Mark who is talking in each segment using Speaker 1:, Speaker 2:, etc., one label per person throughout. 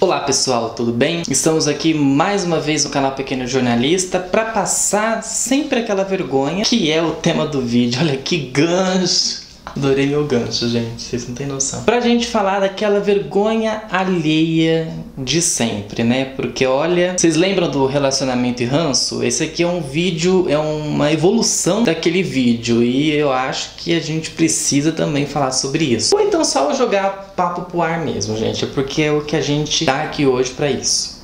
Speaker 1: Olá pessoal, tudo bem? Estamos aqui mais uma vez no canal Pequeno Jornalista para passar sempre aquela vergonha que é o tema do vídeo. Olha que gancho! Adorei meu gancho, gente, vocês não têm noção. Pra gente falar daquela vergonha alheia de sempre, né? Porque olha, vocês lembram do relacionamento e ranço? Esse aqui é um vídeo, é uma evolução daquele vídeo e eu acho que a gente precisa também falar sobre isso. Ou então só jogar papo pro ar mesmo, gente, porque é o que a gente tá aqui hoje pra isso.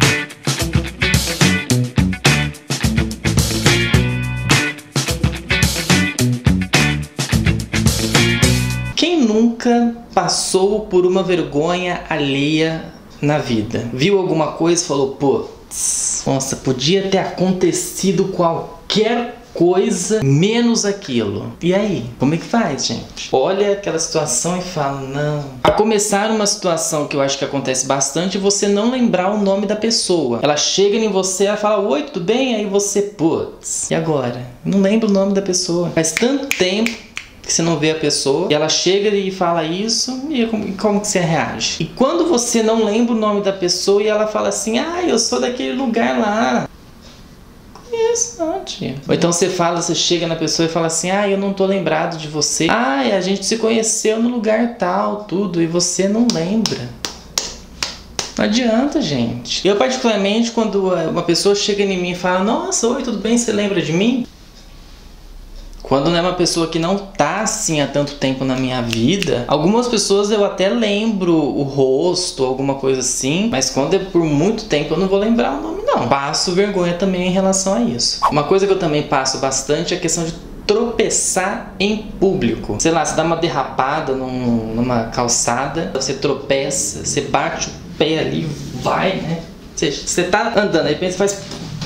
Speaker 1: Quem nunca passou por uma vergonha alheia na vida? Viu alguma coisa e falou, putz, nossa, podia ter acontecido qualquer coisa menos aquilo. E aí? Como é que faz, gente? Olha aquela situação e fala, não. A começar uma situação que eu acho que acontece bastante, você não lembrar o nome da pessoa. Ela chega em você, ela fala, oi, tudo bem? Aí você, putz, e agora? Não lembro o nome da pessoa. Faz tanto tempo que você não vê a pessoa, e ela chega e fala isso, e como que você reage? E quando você não lembra o nome da pessoa e ela fala assim, ah, eu sou daquele lugar lá. Conheço, não, tia. Ou então você chega na pessoa e fala assim, ah, eu não tô lembrado de você. Ah, a gente se conheceu no lugar tal, tudo, e você não lembra. Não adianta, gente. Eu particularmente, quando uma pessoa chega em mim e fala, nossa, oi, tudo bem, você lembra de mim? Quando não é uma pessoa que não tá assim há tanto tempo na minha vida, algumas pessoas eu até lembro o rosto, alguma coisa assim, mas quando é por muito tempo eu não vou lembrar o nome não. Passo vergonha também em relação a isso. Uma coisa que eu também passo bastante é a questão de tropeçar em público. Sei lá, você dá uma derrapada numa calçada, você tropeça, você bate o pé ali, vai, né? Você tá andando, aí pensa, faz...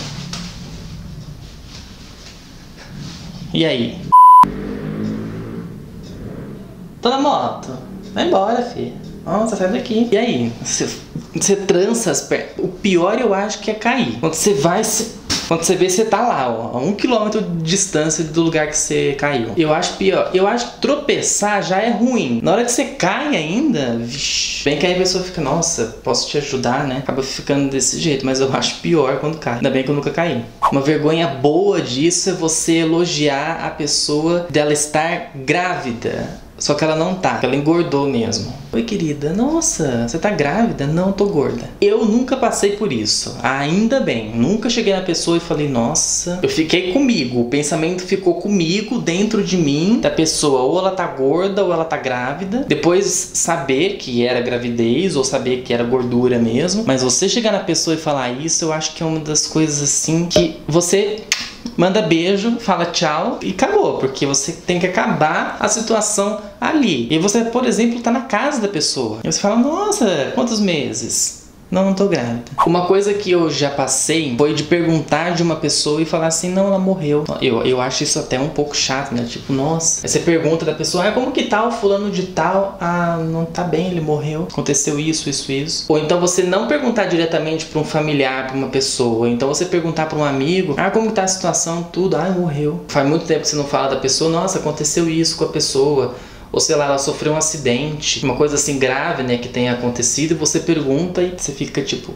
Speaker 1: E aí? Tô na moto. Vai embora, filha. Nossa, sai daqui. E aí? Você trança as pernas. O pior eu acho que é cair. Quando você vai... Quando você vê, você tá lá, ó, a 1 quilômetro de distância do lugar que você caiu. Eu acho pior. Eu acho que tropeçar já é ruim. Na hora que você cai ainda, vixi, bem que aí a pessoa fica, nossa, posso te ajudar, né? Acaba ficando desse jeito, mas eu acho pior quando cai. Ainda bem que eu nunca caí. Uma vergonha boa disso é você elogiar a pessoa dela estar grávida. Só que ela não tá, ela engordou mesmo. Oi, querida, nossa, você tá grávida? Não, tô gorda. Eu nunca passei por isso, ainda bem. Nunca cheguei na pessoa e falei, nossa. Eu fiquei comigo, o pensamento ficou comigo, dentro de mim, da pessoa. Ou ela tá gorda, ou ela tá grávida. Depois saber que era gravidez, ou saber que era gordura mesmo. Mas você chegar na pessoa e falar isso, eu acho que é uma das coisas assim que você... manda beijo, fala tchau e acabou, porque você tem que acabar a situação ali. E você, por exemplo, tá na casa da pessoa. E você fala, nossa, quantos meses? Não tô grávida. Uma coisa que eu já passei foi de perguntar de uma pessoa e falar assim, não, ela morreu. Eu acho isso até um pouco chato, né? Tipo, nossa. Aí você pergunta da pessoa, ah, como que tá o fulano de tal? Ah, não tá bem, ele morreu. Aconteceu isso, isso, isso. Ou então você não perguntar diretamente pra um familiar, pra uma pessoa. Ou então você perguntar pra um amigo, ah, como que tá a situação, tudo. Ah, morreu. Faz muito tempo que você não fala da pessoa, nossa, aconteceu isso com a pessoa. Ou sei lá, ela sofreu um acidente, uma coisa assim grave, né, que tenha acontecido, e você pergunta e você fica tipo...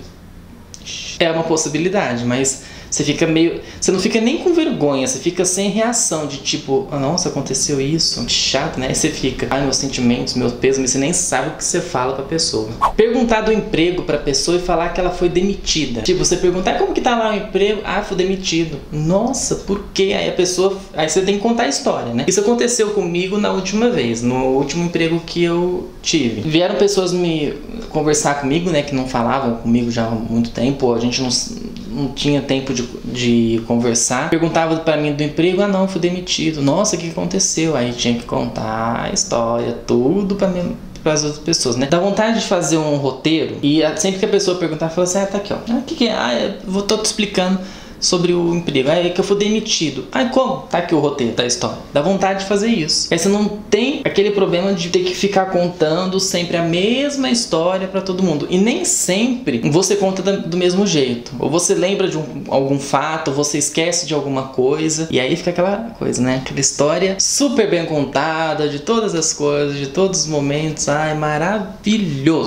Speaker 1: É uma possibilidade, mas você fica meio... Você não fica nem com vergonha, você fica sem reação, de tipo, ah, nossa, aconteceu isso, chato, né? Aí você fica, ai, meus sentimentos, meus pesos, mas você nem sabe o que você fala pra pessoa. Perguntar do emprego pra pessoa e falar que ela foi demitida. Tipo, você perguntar, como que tá lá o emprego? Ah, foi demitido. Nossa, por quê? Aí a pessoa... Aí você tem que contar a história, né? Isso aconteceu comigo na última vez, no último emprego que eu tive. Vieram pessoas me conversar comigo, né, que não falavam comigo já há muito tempo, a gente não tinha tempo de conversar. Perguntava pra mim do emprego, ah não, fui demitido. Nossa, o que aconteceu? Aí tinha que contar a história, tudo pra mim, para as outras pessoas, né? Dá vontade de fazer um roteiro e sempre que a pessoa perguntar, fala assim, ah, tá aqui, ó. Ah, o que que é? Ah, eu tô te explicando sobre o emprego. Ah, é que eu fui demitido. Ah, como? Tá aqui o roteiro da história. Dá vontade de fazer isso. Aí você não tem aquele problema de ter que ficar contando sempre a mesma história pra todo mundo. E nem sempre você conta do mesmo jeito. Ou você lembra de algum fato, ou você esquece de alguma coisa. E aí fica aquela coisa, né? Aquela história super bem contada, de todas as coisas, de todos os momentos. Ai, maravilhoso.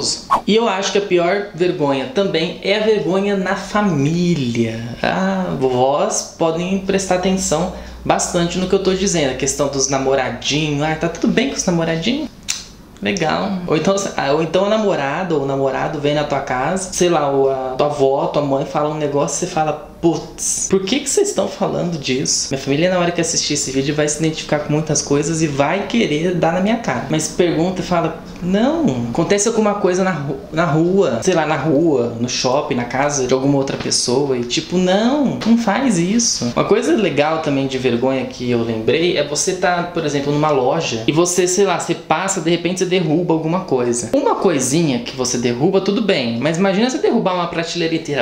Speaker 1: E eu acho que a pior vergonha também é a vergonha na família. Ah, vós podem prestar atenção bastante no que eu tô dizendo. A questão dos namoradinhos. Ah, tá tudo bem com os namoradinhos? Legal. Ou então a namorada ou o namorado vem na tua casa, sei lá, ou a tua avó, tua mãe fala um negócio e você fala, putz, por que vocês estão falando disso? Minha família, na hora que assistir esse vídeo, vai se identificar com muitas coisas e vai querer dar na minha cara. Mas pergunta e fala, não, acontece alguma coisa na rua, sei lá, na rua, no shopping, na casa de alguma outra pessoa e tipo, não faz isso. Uma coisa legal também de vergonha que eu lembrei é você tá, por exemplo, numa loja e você, sei lá, você passa, de repente você derruba alguma coisa. Uma coisinha que você derruba, tudo bem, mas imagina você derrubar uma prateleira inteira.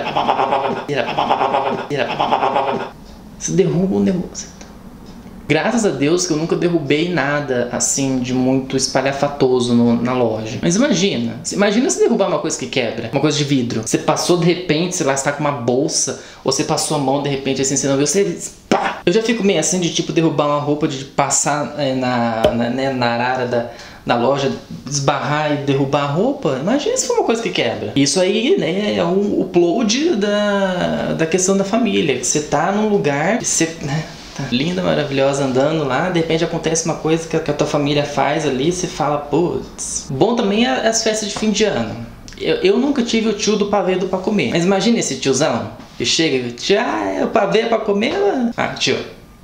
Speaker 1: Você derruba um negócio. Graças a Deus que eu nunca derrubei nada assim de muito espalhafatoso na loja. Mas imagina se derrubar uma coisa que quebra, uma coisa de vidro. Você passou de repente, sei lá, você tá com uma bolsa, ou você passou a mão de repente assim, você não viu, você pá! Eu já fico meio assim de tipo derrubar uma roupa, de passar na arara da loja, esbarrar e derrubar a roupa. Imagina se for uma coisa que quebra. Isso aí, né, é o upload da questão da família. Você tá num lugar, você, né, tá linda, maravilhosa, andando lá, de repente acontece uma coisa que a tua família faz ali, você fala, putz. Bom também é as festas de fim de ano. Eu nunca tive o tio do pavê do pra comer. Mas imagina esse tiozão que chega e diz, o pavê é pra comer? Ah, tio,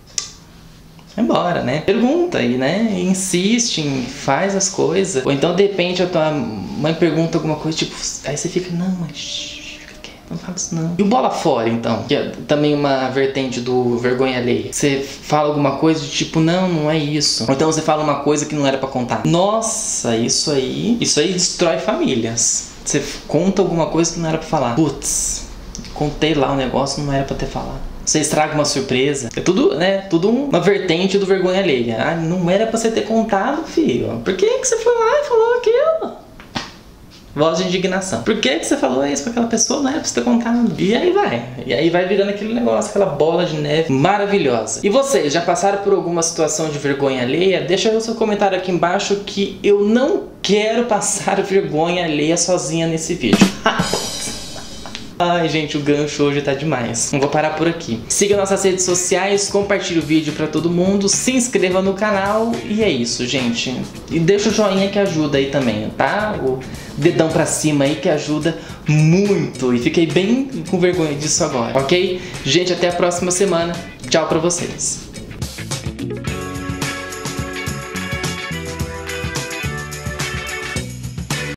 Speaker 1: vai embora, né? Pergunta aí, né? Insiste, faz as coisas. Ou então, de repente, a tua mãe pergunta alguma coisa, tipo, aí você fica, não, mas não fala isso não. E o bola fora, então, que é também uma vertente do vergonha alheia. Você fala alguma coisa de tipo, não é isso. Ou então você fala uma coisa que não era pra contar. Nossa, isso aí destrói famílias. Você conta alguma coisa que não era pra falar. Putz, contei lá um negócio, não era pra ter falado. Você estraga uma surpresa. É tudo, né? Tudo uma vertente do vergonha alheia. Ah, não era pra você ter contado, filho. Por que você foi lá e falou aquilo? Voz de indignação. Por que você falou isso pra aquela pessoa? Não era pra você ter contado. E aí vai. E aí vai virando aquele negócio, aquela bola de neve maravilhosa. E vocês, já passaram por alguma situação de vergonha alheia? Deixa o seu comentário aqui embaixo que eu não quero passar vergonha alheia sozinha nesse vídeo. Ai, gente, o gancho hoje tá demais. Não vou parar por aqui. Siga nossas redes sociais, compartilhe o vídeo pra todo mundo, se inscreva no canal e é isso, gente. E deixa o joinha que ajuda aí também, tá? O dedão pra cima aí que ajuda muito. E fiquei bem com vergonha disso agora, ok? Gente, até a próxima semana. Tchau pra vocês.